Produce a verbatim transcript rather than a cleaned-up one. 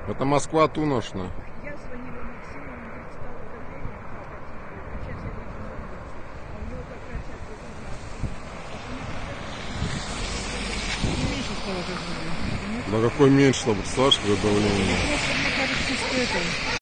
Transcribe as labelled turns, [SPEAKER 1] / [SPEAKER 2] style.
[SPEAKER 1] Это Москва, Туношна.
[SPEAKER 2] Я звонила Максиму, он говорит, стало давление падать. Сейчас я выйду на улицу. А у него как раз это ужасно. Не меньше стало давление.
[SPEAKER 1] Да какой меньше, представляешь, какое давление.
[SPEAKER 2] Просто, мне кажется, что это...